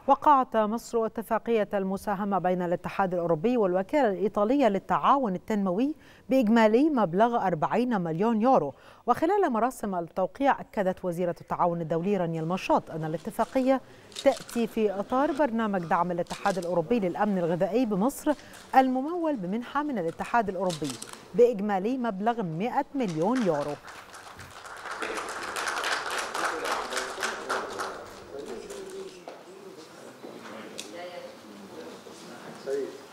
وقعت مصر اتفاقية المساهمة بين الاتحاد الأوروبي والوكالة الإيطالية للتعاون التنموي بإجمالي مبلغ 40 مليون يورو. وخلال مراسم التوقيع أكدت وزيرة التعاون الدولي رانيا المشاط أن الاتفاقية تأتي في إطار برنامج دعم الاتحاد الأوروبي للأمن الغذائي بمصر الممول بمنحة من الاتحاد الأوروبي بإجمالي مبلغ 100 مليون يورو. سيد